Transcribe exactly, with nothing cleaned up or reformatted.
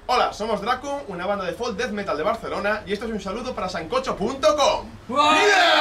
Hola, somos Dracum, una banda de folk death metal de Barcelona, y esto es un saludo para sancocho punto com.